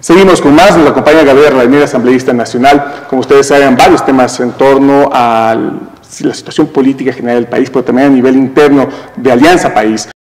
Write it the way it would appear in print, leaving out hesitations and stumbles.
Seguimos con más, nos acompaña Gabriela Ranieri, asambleísta nacional. Como ustedes saben, varios temas en torno a la situación política general del país, pero también a nivel interno de Alianza País.